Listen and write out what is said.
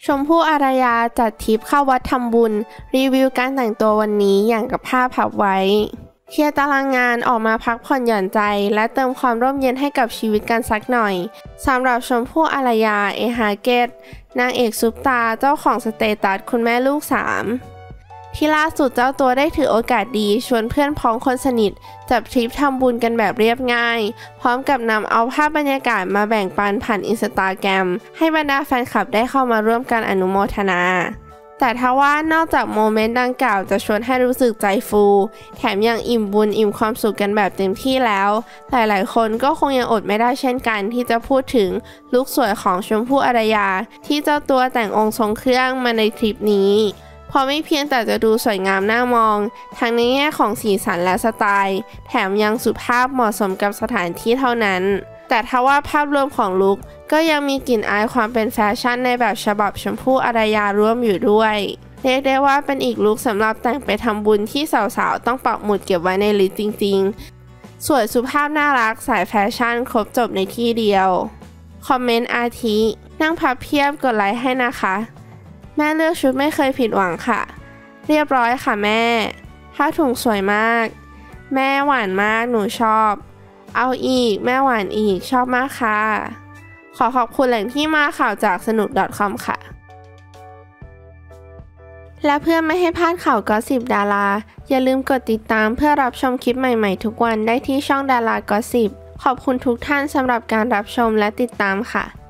ชมพู่อารยาจัดทริปเข้าวัดทำบุญรีวิวการแต่งตัววันนี้อย่างกับภาพพับไว้เคลียร์ตารางงานออกมาพักผ่อนหย่อนใจและเติมความร่มเย็นให้กับชีวิตกันสักหน่อยสำหรับชมพู่อารยาเอฮาเกตนางเอกซุปตาเจ้าของสเตตัสคุณแม่ลูก3ที่ล่าสุดเจ้าตัวได้ถือโอกาสดีชวนเพื่อนพ้องคนสนิทจับทริปทำบุญกันแบบเรียบง่ายพร้อมกับนำเอาภาพบรรยากาศมาแบ่งปันผ่านอินสตาแกรมให้บรรดาแฟนคลับได้เข้ามาร่วมกันอนุโมทนาแต่ทว่านอกจากโมเมนต์ดังกล่าวจะชวนให้รู้สึกใจฟูแถมยังอิ่มบุญอิ่มความสุขกันแบบเต็มที่แล้วหลายๆคนก็คงยังอดไม่ได้เช่นกันที่จะพูดถึงลุคสวยของชมพู่อารยาที่เจ้าตัวแต่งองค์ทรงเครื่องมาในทริปนี้เพราะไม่เพียงแต่จะดูสวยงามน่ามองทั้งในแง่ของสีสันและสไตล์แถมยังสุภาพเหมาะสมกับสถานที่เท่านั้นแต่ทว่าภาพรวมของลุคก็ยังมีกลิ่นอายความเป็นแฟชั่นในแบบฉบับชมพู่อารยาร่วมอยู่ด้วยเรียกได้ว่าเป็นอีกลุคสำหรับแต่งไปทำบุญที่สาวๆต้องปักหมุดเก็บไว้ในลิสต์จริงๆสวยสุภาพน่ารักสายแฟชั่นครบจบในที่เดียวคอมเมนต์อาทินั่งพับเพียบกดไลค์ให้นะคะแม่เลือกชุดไม่เคยผิดหวังค่ะเรียบร้อยค่ะแม่ผ้าถุงสวยมากแม่หวานมากหนูชอบเอาอีกแม่หวานอีกชอบมากค่ะขอขอบคุณแหล่งที่มาข่าวจากสนุก .com ค่ะและเพื่อไม่ให้พลาดข่าวก็สิบดาราอย่าลืมกดติดตามเพื่อรับชมคลิปใหม่ๆทุกวันได้ที่ช่องดาราก็สิบขอบคุณทุกท่านสำหรับการรับชมและติดตามค่ะ